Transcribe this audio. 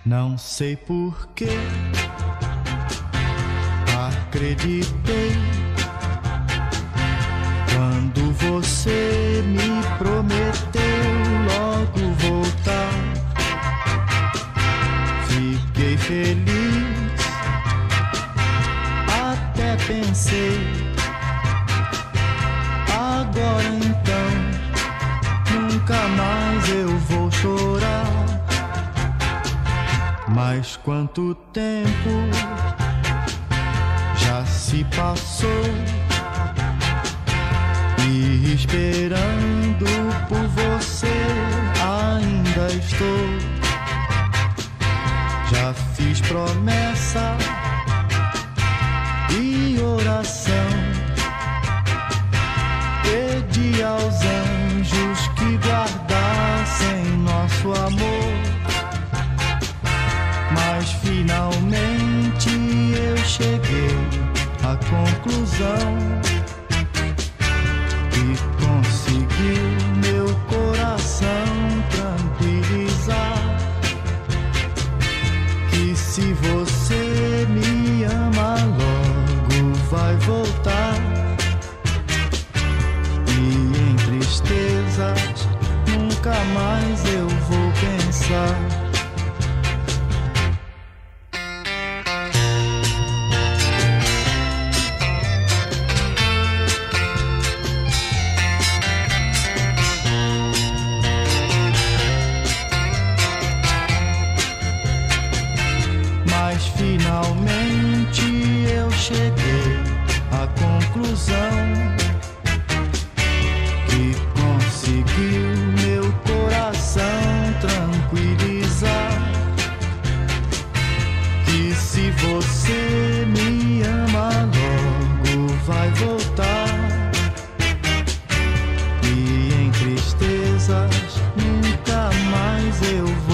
Não sei por que acreditei quando você me prometeu logo voltar. Fiquei feliz, até pensei, agora então nunca mais eu vou chorar. Mas quanto tempo já se passou e esperando por você ainda estou. Já fiz promessa e oração, pedi aos anjos que guardassem nosso amor. Mas finalmente eu cheguei à conclusão que conseguiu meu coração tranquilizar, que se você me ama logo vai voltar, e em tristezas nunca mais eu vou pensar. Mas finalmente eu cheguei à conclusão que conseguiu meu coração tranquilizar, que se você me ama logo vai voltar, e em tristezas nunca mais eu vou